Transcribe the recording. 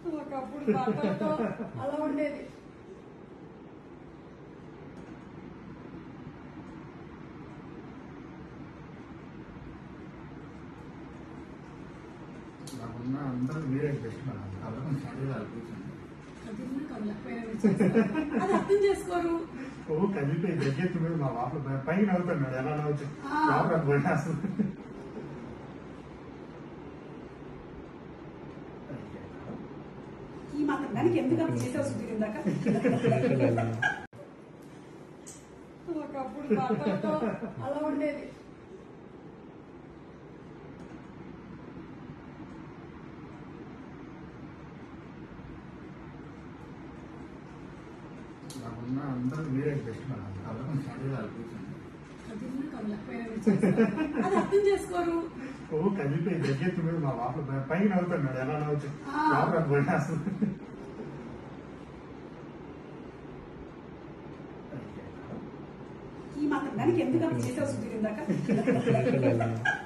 ఒకప్పుడు బట్టలతో అలా ఉండేది. నాకున్న అందరూ మీరే బెస్ట్ మేడం. కాబట్టి సరిగా కూర్చోండి. కదిలినా కదలకపోయినా అది అర్థం చేసుకోరు. ఓ కదిలిపోయి దగ్గెత్తు మీద మా వాపలు పైకి నవ్వుతాడు మేడం. ఎలా నవ్వుతాడు వాపలు పోయినా అసలు. ఈ మాత్రం దానికి ఎందుకు అంత చేసే వస్తుంది ఇందాక. ఒకప్పుడు బట్టలతో అలా ఉండేది. నాకున్న అందరూ మీరే బెస్ట్ మేడం. కాబట్టి సరిగా కూర్చోండి. కదిలినా కదలకపోయినా అది అర్థం చేసుకోరు. ఓ కదిలిపోయి దగ్గెత్తు మీద మా వాపలు పైకి నవ్వుతాడు మేడం. ఎలా నవ్వుతాడు వాపలు పోయినా అసలు. ఈ మాత్రం దానికి ఎందుకు అంత చేసే వస్తుంది ఇందాక.